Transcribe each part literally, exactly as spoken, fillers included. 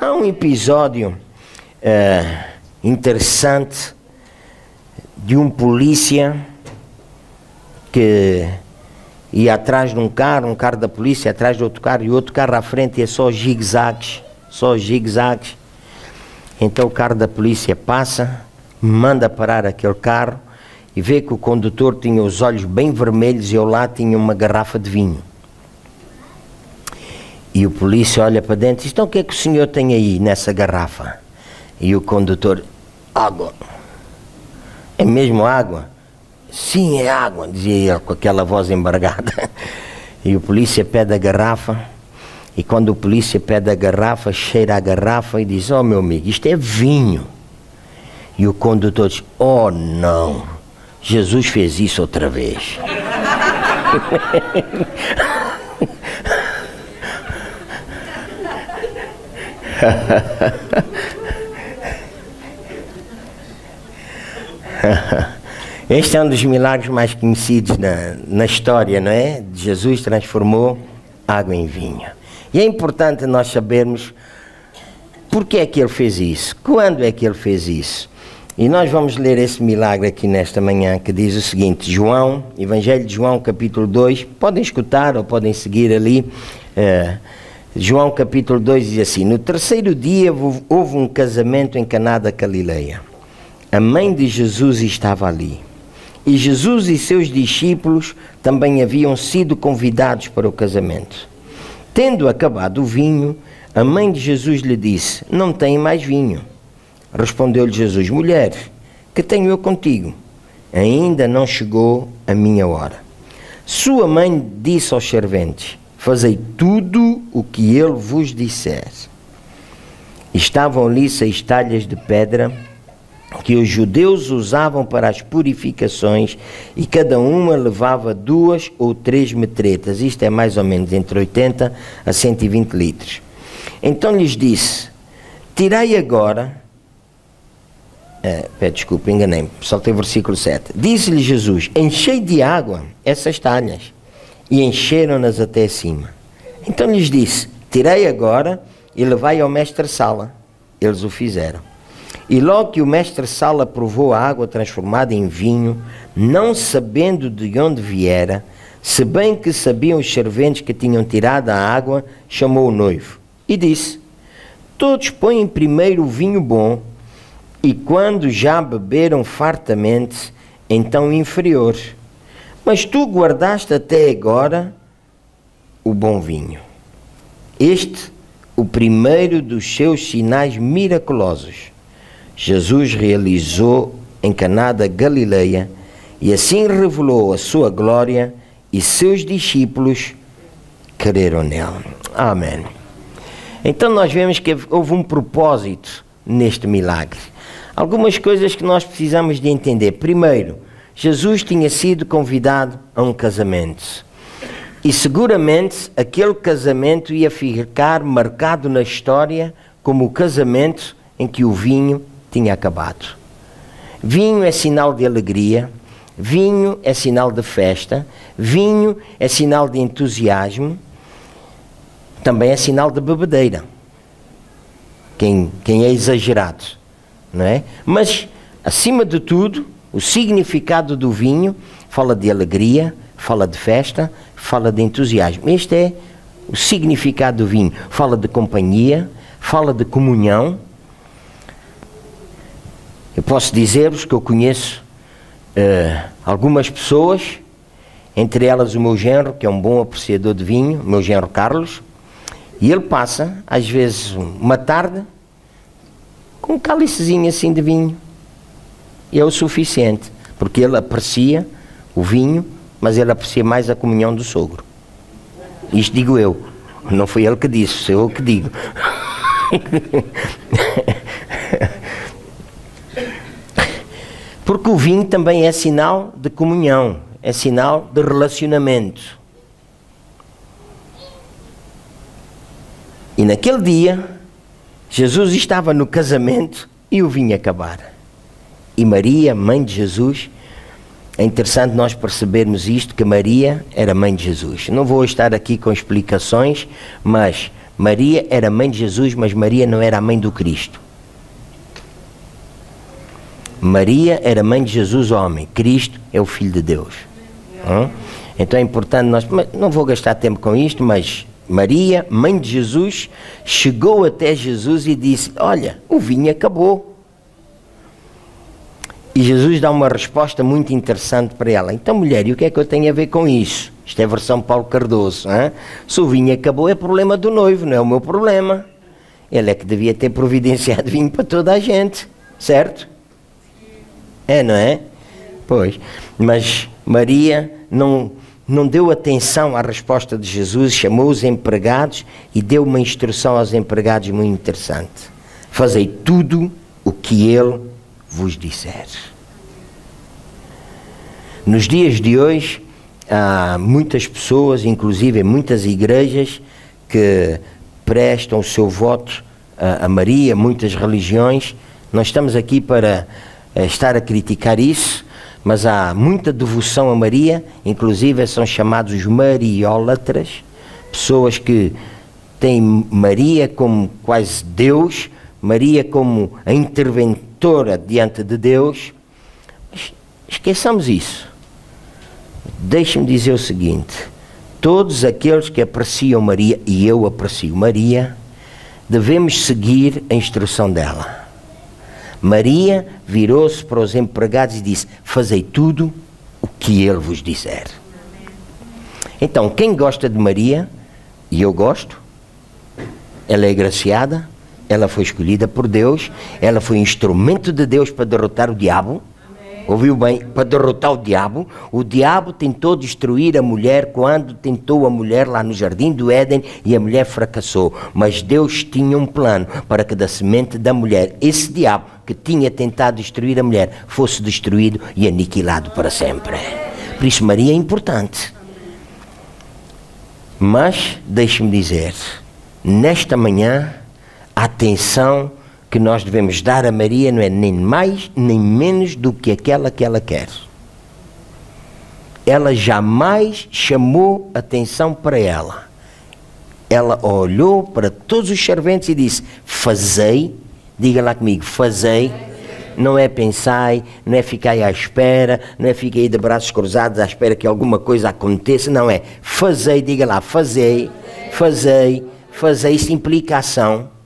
Há um episódio uh, interessante de um polícia que ia atrás de um carro, um carro da polícia atrás de outro carro e outro carro à frente, e é só zigue-zagues, só zigue-zagues. Então o carro da polícia passa, manda parar aquele carro e vê que o condutor tinha os olhos bem vermelhos e ao lado tinha uma garrafa de vinho. E o polícia olha para dentro e diz: então o que é que o senhor tem aí nessa garrafa? E o condutor: água. É mesmo água? Sim, é água, dizia ele com aquela voz embargada. E o polícia pede a garrafa, e quando o polícia pede a garrafa, cheira a garrafa e diz: oh meu amigo, isto é vinho. E o condutor diz: oh não, Jesus fez isso outra vez. Este é um dos milagres mais conhecidos na, na história, não é? Jesus transformou água em vinho. E é importante nós sabermos porque é que ele fez isso, quando é que ele fez isso. E nós vamos ler esse milagre aqui nesta manhã, que diz o seguinte: João, Evangelho de João, capítulo dois, podem escutar ou podem seguir ali. Uh, João capítulo dois diz assim: no terceiro dia houve um casamento em Caná da Galileia. A mãe de Jesus estava ali. E Jesus e seus discípulos também haviam sido convidados para o casamento. Tendo acabado o vinho, a mãe de Jesus lhe disse: não tem mais vinho. Respondeu-lhe Jesus: mulher, que tenho eu contigo? Ainda não chegou a minha hora. Sua mãe disse aos serventes: fazei tudo o que ele vos disser. Estavam ali seis talhas de pedra que os judeus usavam para as purificações, e cada uma levava duas ou três metretas. Isto é mais ou menos entre oitenta a cento e vinte litros. Então lhes disse: tirai agora... É, pede desculpa, enganei-me, saltei o versículo sete. Disse-lhe Jesus: enchei de água essas talhas. E encheram-nas até acima. Então lhes disse: tirei agora e levai ao mestre-sala. Eles o fizeram. E logo que o mestre-sala provou a água transformada em vinho, não sabendo de onde viera, se bem que sabiam os serventes que tinham tirado a água, chamou o noivo e disse: todos põem primeiro o vinho bom, e quando já beberam fartamente, então o inferior. Mas tu guardaste até agora o bom vinho. Este, o primeiro dos seus sinais miraculosos, Jesus realizou em Caná da Galileia, e assim revelou a sua glória, e seus discípulos creram nele. Amém. Então nós vemos que houve um propósito neste milagre. Algumas coisas que nós precisamos de entender. Primeiro, Jesus tinha sido convidado a um casamento. E seguramente aquele casamento ia ficar marcado na história como o casamento em que o vinho tinha acabado. Vinho é sinal de alegria, vinho é sinal de festa, vinho é sinal de entusiasmo, também é sinal de bebedeira. Quem, quem é exagerado, não é? Mas, acima de tudo, o significado do vinho fala de alegria, fala de festa, fala de entusiasmo. Este é o significado do vinho. Fala de companhia, fala de comunhão. Eu posso dizer-vos que eu conheço uh, algumas pessoas, entre elas o meu genro, que é um bom apreciador de vinho, o meu genro Carlos, e ele passa, às vezes, uma tarde com um cálicezinho assim de vinho. E é o suficiente, porque ele aprecia o vinho, mas ele aprecia mais a comunhão do sogro. Isto digo eu, não foi ele que disse, sou eu que digo. Porque o vinho também é sinal de comunhão, é sinal de relacionamento. E naquele dia, Jesus estava no casamento e o vinho acabar. E Maria, mãe de Jesus, é interessante nós percebermos isto, que Maria era mãe de Jesus. Não vou estar aqui com explicações, mas Maria era mãe de Jesus, mas Maria não era a mãe do Cristo. Maria era mãe de Jesus, homem. Cristo é o Filho de Deus. Hum? Então é importante nós... Não vou gastar tempo com isto, mas Maria, mãe de Jesus, chegou até Jesus e disse, olha, o vinho acabou. E Jesus dá uma resposta muito interessante para ela. Então, mulher, e o que é que eu tenho a ver com isso? Isto é a versão Paulo Cardoso. Hein? Se o vinho acabou, é problema do noivo, não é o meu problema. Ele é que devia ter providenciado vinho para toda a gente. Certo? É, não é? Pois. Mas Maria não, não deu atenção à resposta de Jesus, chamou os empregados e deu uma instrução aos empregados muito interessante. Fazei tudo o que ele vos disser. Nos dias de hoje, há muitas pessoas, inclusive em muitas igrejas, que prestam o seu voto a, a Maria, muitas religiões. Nós estamos aqui para uh, estar a criticar isso, mas há muita devoção a Maria, inclusive são chamados os mariólatras, pessoas que têm Maria como quase Deus, Maria como a interventora diante de Deus. Esqueçamos isso. Deixe-me dizer o seguinte, todos aqueles que apreciam Maria, e eu aprecio Maria, devemos seguir a instrução dela. Maria virou-se para os empregados e disse, fazei tudo o que ele vos disser. Então, quem gosta de Maria, e eu gosto, ela é agraciada, ela foi escolhida por Deus, ela foi instrumento de Deus para derrotar o diabo. Ouviu bem? Para derrotar o diabo. O diabo tentou destruir a mulher quando tentou a mulher lá no jardim do Éden e a mulher fracassou. Mas Deus tinha um plano para que da semente da mulher, esse diabo que tinha tentado destruir a mulher, fosse destruído e aniquilado para sempre. Por isso Maria é importante. Mas, deixe-me dizer, nesta manhã, a atenção que nós devemos dar a Maria não é nem mais nem menos do que aquela que ela quer. Ela jamais chamou atenção para ela. Ela olhou para todos os serventes e disse, fazei, diga lá comigo, fazei, não é pensai, não é ficar à espera, não é ficar aí de braços cruzados à espera que alguma coisa aconteça, não é, fazei, diga lá, fazei, fazei, fazei, isso implica ação.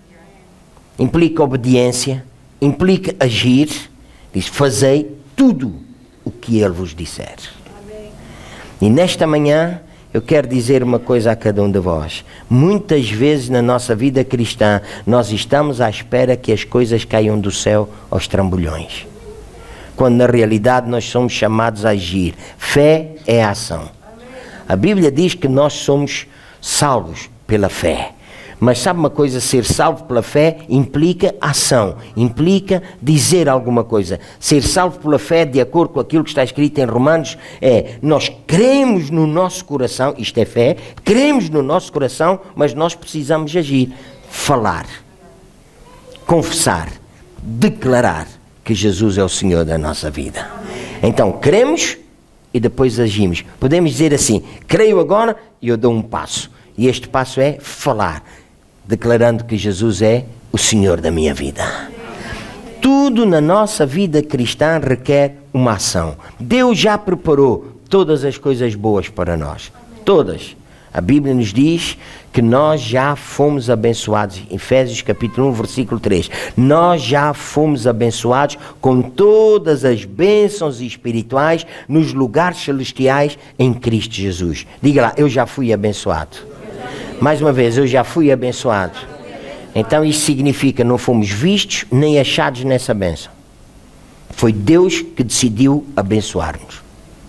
Implica obediência, implica agir, diz, fazei tudo o que ele vos disser. Amém. E nesta manhã, eu quero dizer uma coisa a cada um de vós. Muitas vezes na nossa vida cristã, nós estamos à espera que as coisas caiam do céu aos trambolhões. Quando na realidade nós somos chamados a agir. Fé é a ação. A Bíblia diz que nós somos salvos pela fé. Mas sabe uma coisa, ser salvo pela fé implica ação, implica dizer alguma coisa. Ser salvo pela fé, de acordo com aquilo que está escrito em Romanos, é nós cremos no nosso coração, isto é fé, cremos no nosso coração, mas nós precisamos agir, falar, confessar, declarar que Jesus é o Senhor da nossa vida. Então, cremos e depois agimos. Podemos dizer assim, creio agora e eu dou um passo. E este passo é falar, declarando que Jesus é o Senhor da minha vida. Tudo na nossa vida cristã requer uma ação. Deus já preparou todas as coisas boas para nós. Todas. A Bíblia nos diz que nós já fomos abençoados. Efésios capítulo um, versículo três. Nós já fomos abençoados com todas as bênçãos espirituais nos lugares celestiais em Cristo Jesus. Diga lá, eu já fui abençoado. Mais uma vez, eu já fui abençoado. Então isso significa não fomos vistos nem achados nessa bênção. Foi Deus que decidiu abençoar-nos.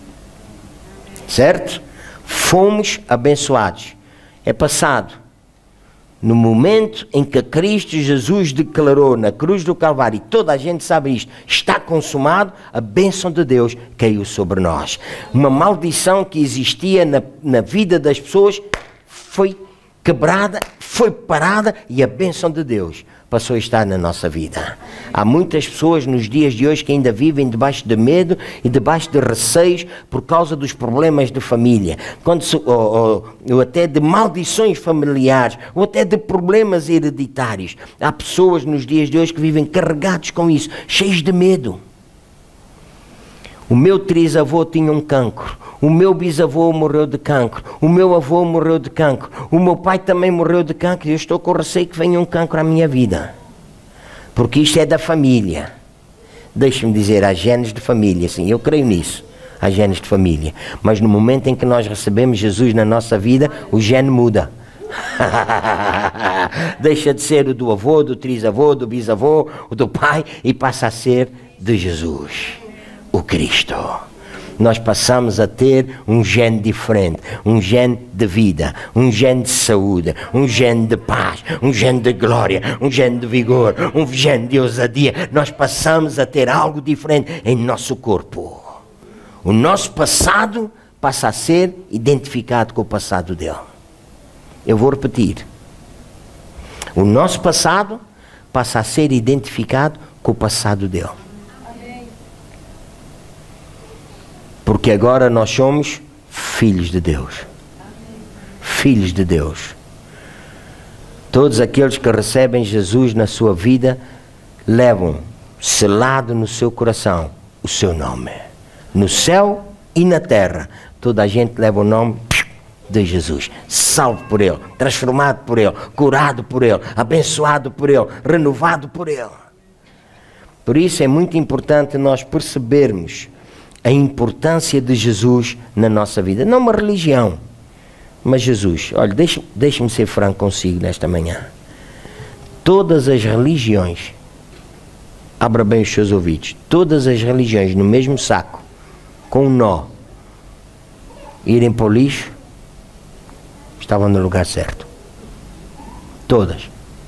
Certo? Fomos abençoados. É passado. No momento em que Cristo Jesus declarou na cruz do Calvário, e toda a gente sabe isto, está consumado, a bênção de Deus caiu sobre nós. Uma maldição que existia na, na vida das pessoas foi quebrada, foi parada e a bênção de Deus passou a estar na nossa vida. Há muitas pessoas nos dias de hoje que ainda vivem debaixo de medo e debaixo de receios por causa dos problemas de família, quando se, ou, ou, ou até de maldições familiares, ou até de problemas hereditários. Há pessoas nos dias de hoje que vivem carregados com isso, cheios de medo. O meu trisavô tinha um cancro, o meu bisavô morreu de cancro, o meu avô morreu de cancro, o meu pai também morreu de cancro e eu estou com receio que venha um cancro à minha vida. Porque isto é da família. Deixe-me dizer, há genes de família, sim, eu creio nisso, há genes de família. Mas no momento em que nós recebemos Jesus na nossa vida, o gene muda. Deixa de ser o do avô, do trisavô, do bisavô, o do pai e passa a ser de Jesus, o Cristo. Nós passamos a ter um gene diferente, um gene de vida, um gene de saúde, um gene de paz, um gene de glória, um gene de vigor, um gene de ousadia. Nós passamos a ter algo diferente em nosso corpo. O nosso passado passa a ser identificado com o passado dele. Eu vou repetir. O nosso passado passa a ser identificado com o passado dele. Porque agora nós somos filhos de Deus. Filhos de Deus. Todos aqueles que recebem Jesus na sua vida levam selado no seu coração o seu nome. No céu e na terra, toda a gente leva o nome de Jesus. Salvo por Ele, transformado por Ele, curado por Ele, abençoado por Ele, renovado por Ele. Por isso é muito importante nós percebermos a importância de Jesus na nossa vida. Não uma religião, mas Jesus. Olha, deixe-me deixe-me ser franco consigo nesta manhã. Todas as religiões, abra bem os seus ouvidos, todas as religiões no mesmo saco, com um nó, irem para o lixo, estavam no lugar certo. Todas.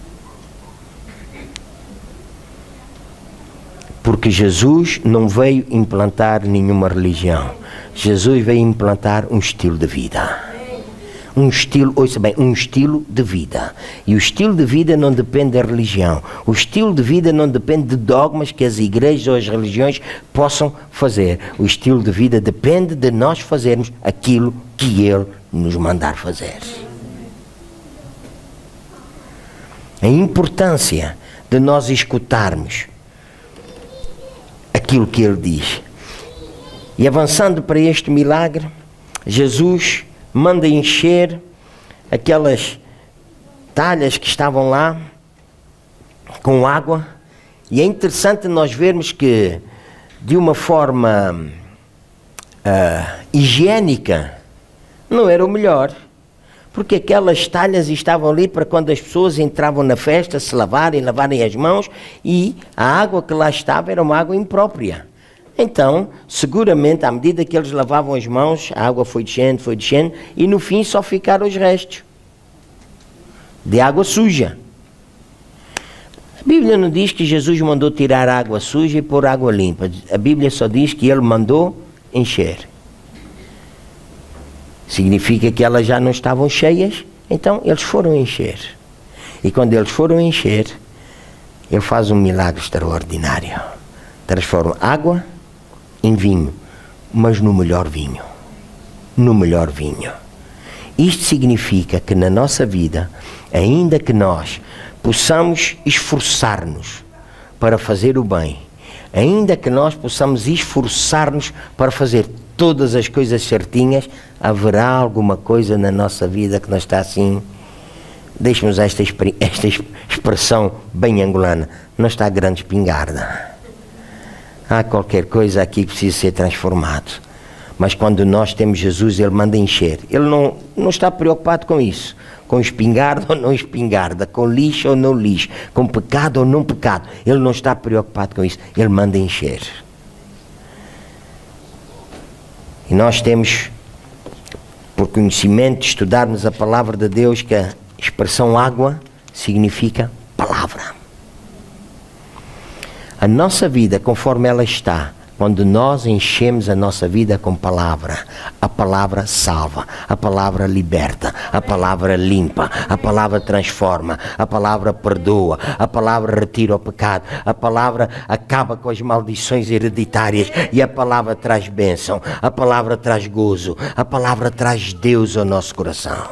Porque Jesus não veio implantar nenhuma religião. Jesus veio implantar um estilo de vida. Um estilo, ouça bem, um estilo de vida. E o estilo de vida não depende da religião. O estilo de vida não depende de dogmas que as igrejas ou as religiões possam fazer. O estilo de vida depende de nós fazermos aquilo que Ele nos mandar fazer. A importância de nós escutarmos aquilo que Ele diz. E avançando para este milagre, Jesus manda encher aquelas talhas que estavam lá com água. E é interessante nós vermos que de uma forma uh, higiênica não era o melhor. Porque aquelas talhas estavam ali para quando as pessoas entravam na festa se lavarem, lavarem as mãos, e a água que lá estava era uma água imprópria. Então, seguramente, à medida que eles lavavam as mãos, a água foi descendo, foi descendo, e no fim só ficaram os restos de água suja. A Bíblia não diz que Jesus mandou tirar a água suja e pôr água limpa. A Bíblia só diz que Ele mandou encher. Significa que elas já não estavam cheias, então eles foram encher. E quando eles foram encher, Ele faz um milagre extraordinário. Transforma água em vinho, mas no melhor vinho. No melhor vinho. Isto significa que na nossa vida, ainda que nós possamos esforçar-nos para fazer o bem, ainda que nós possamos esforçar-nos para fazer todas as coisas certinhas, haverá alguma coisa na nossa vida que não está assim, deixe-me usar esta, esta expressão bem angolana, não está grande espingarda. Há qualquer coisa aqui que precisa ser transformado. Mas quando nós temos Jesus, Ele manda encher. Ele não, não está preocupado com isso. Com espingarda ou não espingarda, com lixo ou não lixo, com pecado ou não pecado. Ele não está preocupado com isso. Ele manda encher. E nós temos, por conhecimento, estudarmos a palavra de Deus, que a expressão água significa palavra. A nossa vida, conforme ela está, Quando nós enchemos a nossa vida com palavra, a palavra salva, a palavra liberta, a palavra limpa, a palavra transforma, a palavra perdoa, a palavra retira o pecado, a palavra acaba com as maldições hereditárias e a palavra traz bênção, a palavra traz gozo, a palavra traz Deus ao nosso coração.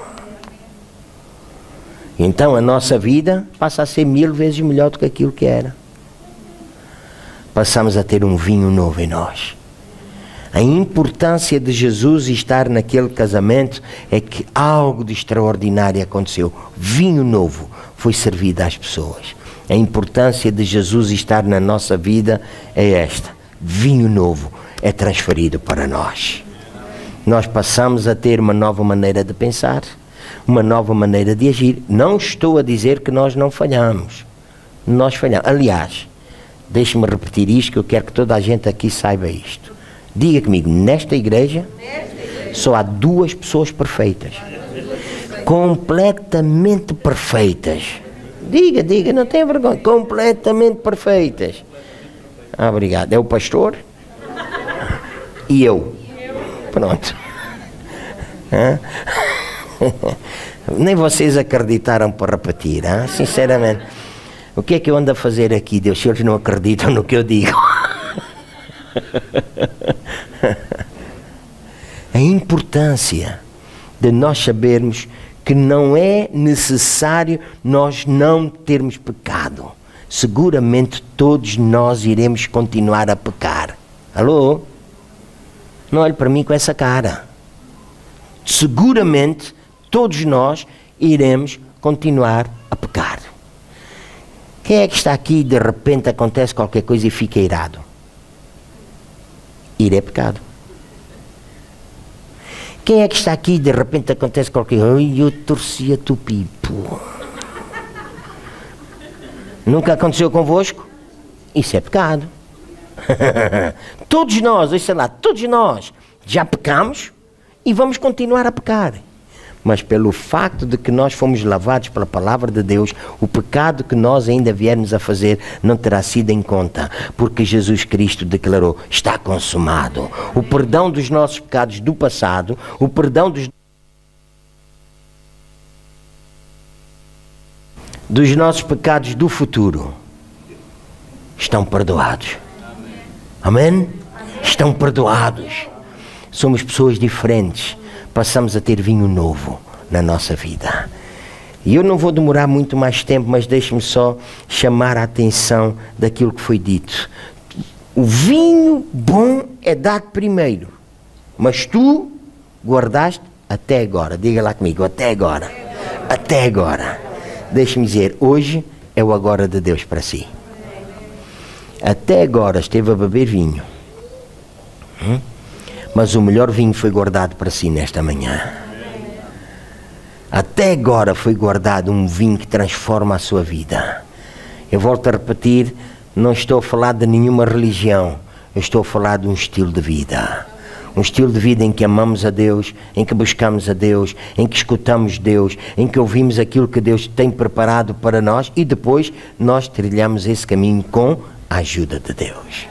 Então a nossa vida passa a ser mil vezes melhor do que aquilo que era. Passamos a ter um vinho novo em nós. A importância de Jesus estar naquele casamento é que algo de extraordinário aconteceu. Vinho novo foi servido às pessoas. A importância de Jesus estar na nossa vida é esta. Vinho novo é transferido para nós. Nós passamos a ter uma nova maneira de pensar, uma nova maneira de agir. Não estou a dizer que nós não falhamos. Nós falhamos. Aliás, deixe-me repetir isto, que eu quero que toda a gente aqui saiba isto. Diga comigo, nesta igreja, nesta igreja só há duas pessoas perfeitas. Completamente perfeitas. Diga, diga, não tenha vergonha. Completamente perfeitas. Ah, obrigado. É o pastor e eu. Pronto. Hã? Nem vocês acreditaram para repetir, hein? Sinceramente. O que é que eu ando a fazer aqui, Deus, se eles não acreditam no que eu digo? A importância de nós sabermos que não é necessário nós não termos pecado. Seguramente todos nós iremos continuar a pecar. Alô? Não olhe para mim com essa cara. Seguramente todos nós iremos continuar a pecar. Quem é que está aqui e de repente acontece qualquer coisa e fica irado? Ir é pecado. Quem é que está aqui e de repente acontece qualquer coisa? Ai, eu torcia tu pipo. Nunca aconteceu convosco? Isso é pecado. Todos nós, sei lá, todos nós já pecamos e vamos continuar a pecar. Mas pelo facto de que nós fomos lavados pela palavra de Deus, o pecado que nós ainda viermos a fazer não terá sido em conta, porque Jesus Cristo declarou, está consumado. O perdão dos nossos pecados do passado, o perdão dos, dos nossos pecados do futuro, estão perdoados. Amém? Estão perdoados. Somos pessoas diferentes. Passamos a ter vinho novo na nossa vida. E eu não vou demorar muito mais tempo, mas deixe-me só chamar a atenção daquilo que foi dito. O vinho bom é dado primeiro, mas tu guardaste até agora. Diga lá comigo, até agora. Até agora. Deixe-me dizer, hoje é o agora de Deus para si. Até agora esteve a beber vinho. Hum? Mas o melhor vinho foi guardado para si nesta manhã. Até agora foi guardado um vinho que transforma a sua vida. Eu volto a repetir, não estou a falar de nenhuma religião. Eu estou a falar de um estilo de vida. Um estilo de vida em que amamos a Deus, em que buscamos a Deus, em que escutamos Deus, em que ouvimos aquilo que Deus tem preparado para nós e depois nós trilhamos esse caminho com a ajuda de Deus.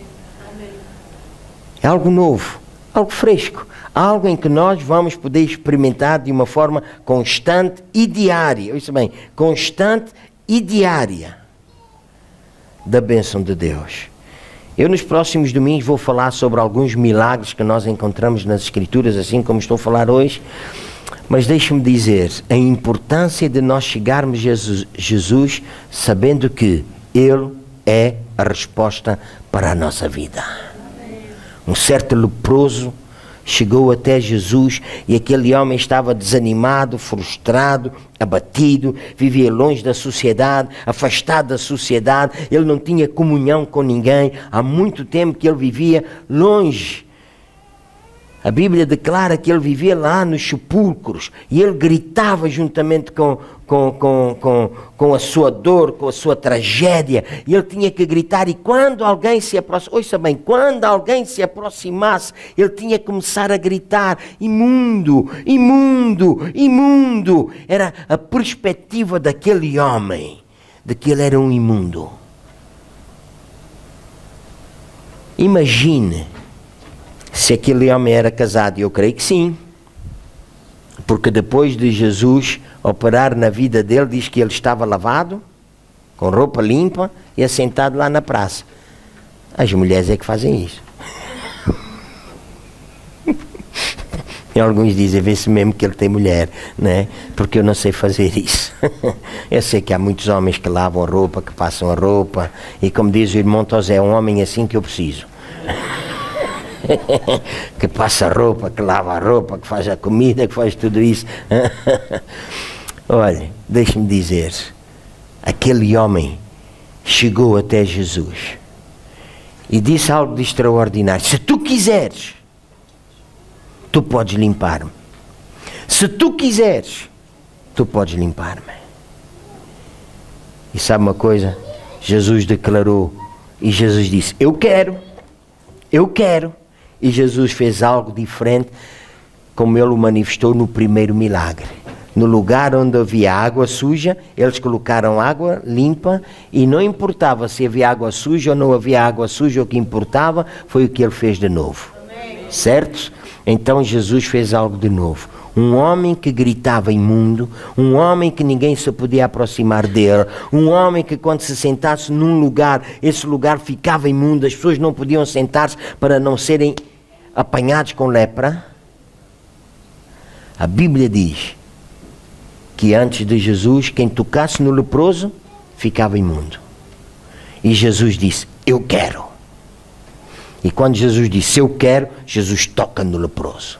É algo novo. Algo fresco, algo em que nós vamos poder experimentar de uma forma constante e diária, isso bem, constante e diária da bênção de Deus. Eu nos próximos domingos vou falar sobre alguns milagres que nós encontramos nas Escrituras, assim como estou a falar hoje, mas deixe-me dizer a importância de nós chegarmos a Jesus, Jesus sabendo que Ele é a resposta para a nossa vida. Um certo leproso chegou até Jesus e aquele homem estava desanimado, frustrado, abatido, vivia longe da sociedade, afastado da sociedade, ele não tinha comunhão com ninguém, há muito tempo que ele vivia longe. A Bíblia declara que ele vivia lá nos sepulcros e ele gritava juntamente com, com, com, com, com a sua dor, com a sua tragédia. E ele tinha que gritar, e quando alguém se aproximasse, ouça bem, quando alguém se aproximasse, ele tinha que começar a gritar, imundo, imundo, imundo. Era a perspectiva daquele homem, de que ele era um imundo. Imagine se aquele homem era casado. Eu creio que sim. Porque depois de Jesus operar na vida dele, diz que ele estava lavado, com roupa limpa e assentado lá na praça. As mulheres é que fazem isso. E alguns dizem, vê-se mesmo que ele tem mulher, né? Porque eu não sei fazer isso. Eu sei que há muitos homens que lavam a roupa, que passam a roupa, e como diz o irmão Tosé, é um homem assim que eu preciso. Que passa a roupa, que lava a roupa, que faz a comida, que faz tudo isso. Olha, deixe-me dizer, aquele homem chegou até Jesus e disse algo de extraordinário: se tu quiseres, tu podes limpar-me. Se tu quiseres, tu podes limpar-me. E sabe uma coisa? Jesus declarou, e Jesus disse, eu quero, eu quero. E Jesus fez algo diferente, como ele o manifestou no primeiro milagre. No lugar onde havia água suja, eles colocaram água limpa, e não importava se havia água suja ou não havia água suja, o que importava foi o que ele fez de novo. Amém. Certo? Então Jesus fez algo de novo. Um homem que gritava imundo, um homem que ninguém se podia aproximar dele, um homem que quando se sentasse num lugar, esse lugar ficava imundo, as pessoas não podiam sentar-se para não serem apanhados com lepra. A Bíblia diz que antes de Jesus, quem tocasse no leproso, ficava imundo. E Jesus disse, eu quero. E quando Jesus disse, eu quero, Jesus toca no leproso.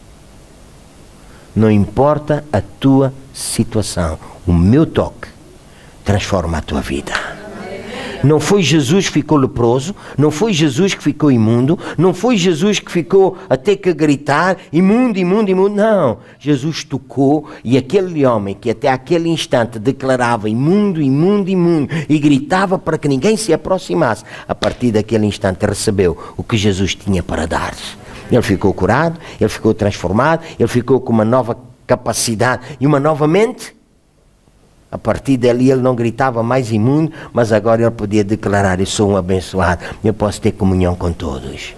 Não importa a tua situação, o meu toque transforma a tua vida. Não foi Jesus que ficou leproso, não foi Jesus que ficou imundo, não foi Jesus que ficou a ter que gritar, imundo, imundo, imundo, não. Jesus tocou, e aquele homem que até aquele instante declarava imundo, imundo, imundo, e gritava para que ninguém se aproximasse, a partir daquele instante recebeu o que Jesus tinha para dar. Ele ficou curado, ele ficou transformado, ele ficou com uma nova capacidade e uma nova mente. A partir dali ele não gritava mais imundo, mas agora ele podia declarar, eu sou um abençoado, eu posso ter comunhão com todos.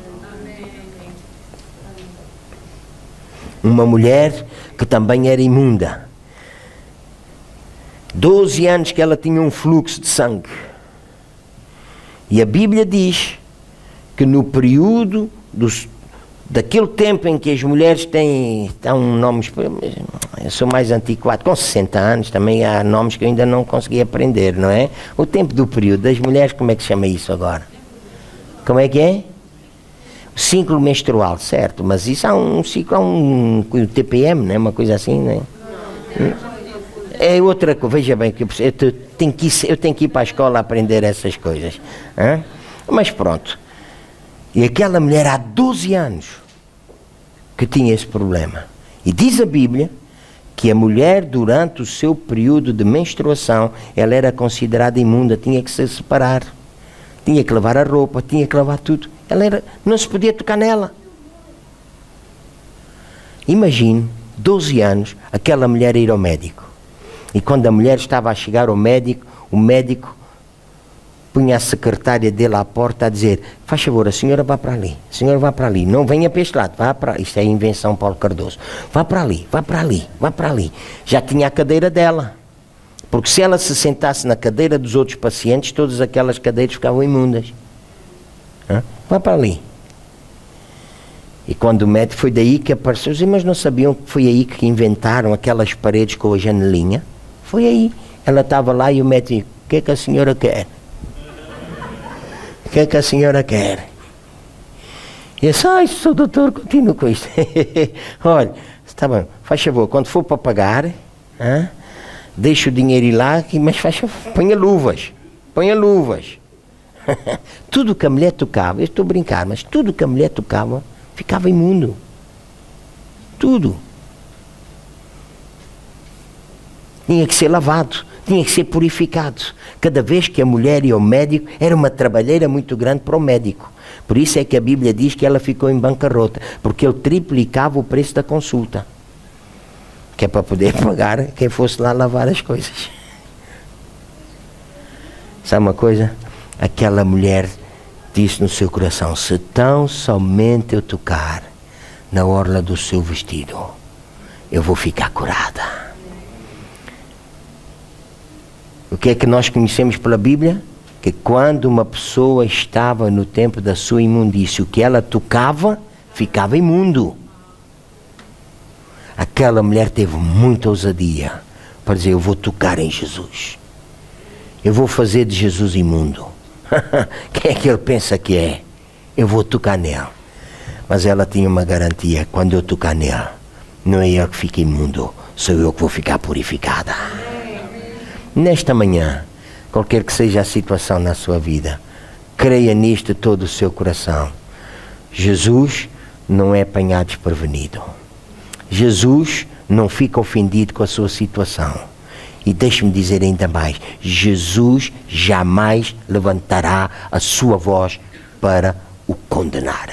Uma mulher que também era imunda. doze anos que ela tinha um fluxo de sangue. E a Bíblia diz que no período dos daquele tempo em que as mulheres têm, estão nomes, eu sou mais antiquado, com sessenta anos também há nomes que eu ainda não consegui aprender, não é? O tempo do período das mulheres, como é que se chama isso agora? Como é que é? O ciclo menstrual, certo, mas isso há um ciclo, há um T P M, não é? Uma coisa assim, não é? É outra coisa, veja bem, que eu, eu, tenho que ir, eu tenho que ir para a escola aprender essas coisas, hein? Mas pronto. E aquela mulher há doze anos que tinha esse problema. E diz a Bíblia que a mulher, durante o seu período de menstruação, ela era considerada imunda, tinha que se separar, tinha que lavar a roupa, tinha que lavar tudo. Ela era, não se podia tocar nela. Imagine, doze anos, aquela mulher ir ao médico. E quando a mulher estava a chegar ao médico, o médico punha a secretária dele à porta a dizer, faz favor, a senhora vá para ali, a senhora vá para ali, não venha para este lado, vá para ali. Isto é a invenção Paulo Cardoso, vá para ali, vá para ali, vá para ali. Já tinha a cadeira dela, porque se ela se sentasse na cadeira dos outros pacientes, todas aquelas cadeiras ficavam imundas. Hã? Vá para ali. E quando o médico, foi daí que apareceu, mas não sabiam que foi aí que inventaram aquelas paredes com a janelinha? Foi aí. Ela estava lá e o médico, o que é que a senhora quer? O que é que a senhora quer? E eu disse, ai, sou doutor, continuo com isto. Olha, está bem, faz favor, quando for para pagar, hein, deixa o dinheiro ir lá, mas faz favor, ponha luvas, ponha luvas. Tudo que a mulher tocava, eu estou a brincar, mas tudo que a mulher tocava, ficava imundo. Tudo. Tinha que ser lavado, tinha que ser purificado. Cada vez que a mulher ia ao médico, era uma trabalheira muito grande para o médico. Por isso é que a Bíblia diz que ela ficou em bancarrota, porque ele triplicava o preço da consulta. Que é para poder pagar quem fosse lá lavar as coisas. Sabe uma coisa? Aquela mulher disse no seu coração: se tão somente eu tocar na orla do seu vestido, eu vou ficar curada. O que é que nós conhecemos pela Bíblia? Que quando uma pessoa estava no tempo da sua imundície, o que ela tocava ficava imundo. Aquela mulher teve muita ousadia para dizer: eu vou tocar em Jesus, eu vou fazer de Jesus imundo. Quem é que ele pensa que é? Eu vou tocar nele. Mas ela tinha uma garantia: quando eu tocar nele, não é ele que fica imundo, sou eu que vou ficar purificada. Nesta manhã, qualquer que seja a situação na sua vida, creia nisto de todo o seu coração. Jesus não é apanhado desprevenido. Jesus não fica ofendido com a sua situação. E deixe-me dizer ainda mais: Jesus jamais levantará a sua voz para o condenar.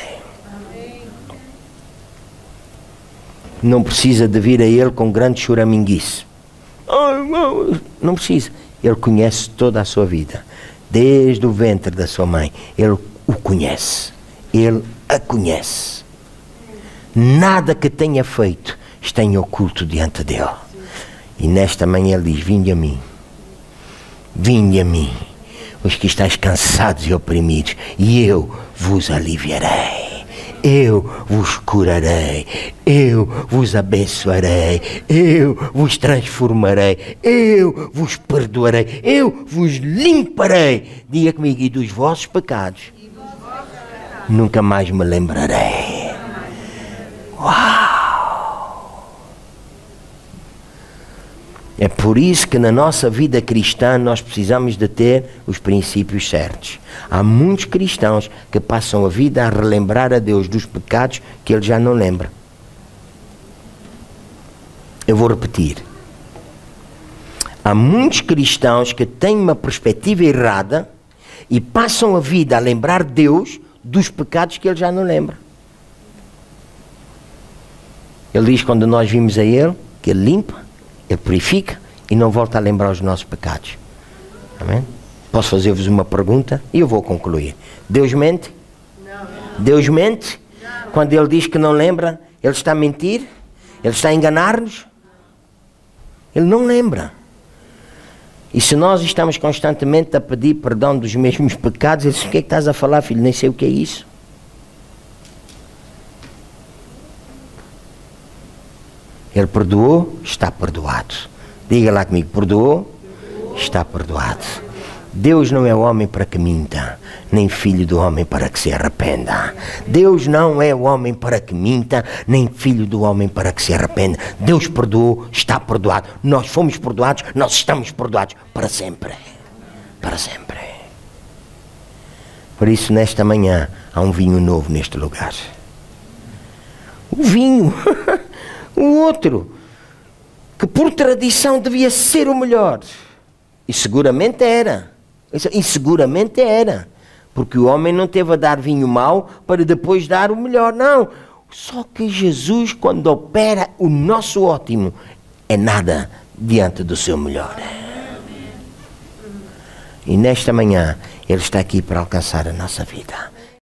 Não precisa de vir a Ele com grande choraminguice. Não precisa. Ele conhece toda a sua vida. Desde o ventre da sua mãe, Ele o conhece. Ele a conhece. Nada que tenha feito está em oculto diante dele. E nesta manhã ele diz: vinde a mim. Vinde a mim, os que estáis cansados e oprimidos, e eu vos aliviarei. Eu vos curarei, eu vos abençoarei, eu vos transformarei, eu vos perdoarei, eu vos limparei. Diga comigo: e dos vossos pecados nunca mais me lembrarei. Uau! É por isso que na nossa vida cristã nós precisamos de ter os princípios certos. Há muitos cristãos que passam a vida a relembrar a Deus dos pecados que Ele já não lembra. Eu vou repetir. Há muitos cristãos que têm uma perspectiva errada e passam a vida a lembrar Deus dos pecados que Ele já não lembra. Ele diz: quando nós vimos a Ele, que Ele limpa, Ele purifica e não volta a lembrar os nossos pecados. Amém? Posso fazer-vos uma pergunta e eu vou concluir. Deus mente? Não. Deus mente? Não. Quando Ele diz que não lembra, Ele está a mentir? Ele está a enganar-nos? Ele não lembra. E se nós estamos constantemente a pedir perdão dos mesmos pecados, Ele diz: o que é que estás a falar, filho? Nem sei o que é isso. Ele perdoou, está perdoado. Diga lá comigo: perdoou, está perdoado. Deus não é homem para que minta, nem filho do homem para que se arrependa. Deus não é o homem para que minta, nem filho do homem para que se arrependa. Deus perdoou, está perdoado. Nós fomos perdoados, nós estamos perdoados para sempre. Para sempre. Por isso, nesta manhã, há um vinho novo neste lugar. O vinho... O outro, que por tradição devia ser o melhor. E seguramente era. E seguramente era. Porque o homem não teve a dar vinho mau para depois dar o melhor. Não. Só que Jesus, quando opera o nosso ótimo, é nada diante do seu melhor. E nesta manhã, Ele está aqui para alcançar a nossa vida.